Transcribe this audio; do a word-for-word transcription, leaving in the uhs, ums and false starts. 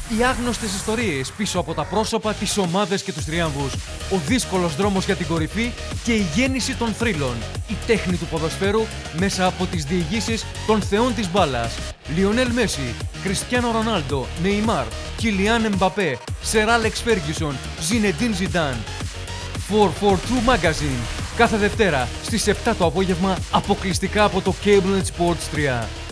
Οι άγνωστες ιστορίες πίσω από τα πρόσωπα, τις ομάδες και τους τριάμβους. Ο δύσκολος δρόμος για την κορυφή και η γέννηση των θρύλων. Η τέχνη του ποδοσφαίρου μέσα από τις διηγήσεις των θεών της μπάλας. Λιονέλ Μέση, Κριστιάνο Ρονάλντο, Νεϊμάρ, Κιλιάν Εμπαπέ, Σερ Άλεξ Φέργιουσον, Ζινεντίν Ζιντάν. φορ φορ δύο Magazine. Κάθε Δευτέρα στις επτά το απόγευμα αποκλειστικά από το Cable Sports τρία.